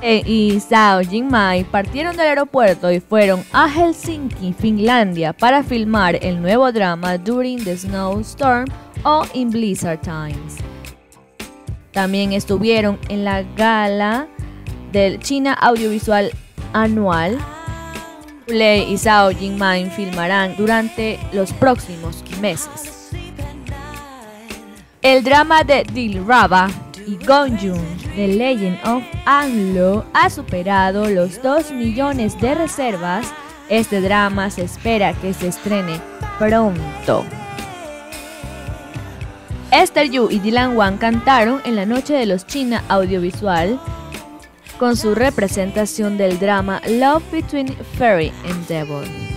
Y Zhao Jinmai partieron del aeropuerto y fueron a Helsinki, Finlandia, para filmar el nuevo drama During the Snowstorm o In Blizzard Times. También estuvieron en la gala del China Audiovisual Anual. Lei y Zhao Jinmai filmarán durante los próximos meses. El drama de Dilraba y Gongjun, The Legend of Anglo, ha superado los 2 millones de reservas. Este drama se espera que se estrene pronto. Esther Yu y Dylan Wang cantaron en la noche de los China Audiovisual con su representación del drama Love Between Fairy and Devil.